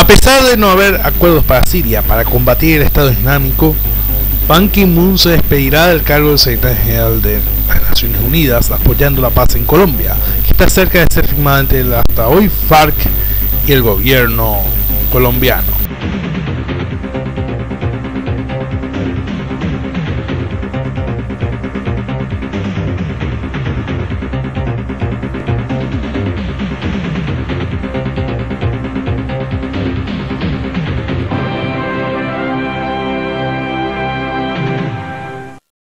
A pesar de no haber acuerdos para Siria para combatir el Estado Islámico, Ban Ki-moon se despedirá del cargo de secretario general de las Naciones Unidas, apoyando la paz en Colombia, que está cerca de ser firmada entre el hasta hoy FARC y el gobierno colombiano.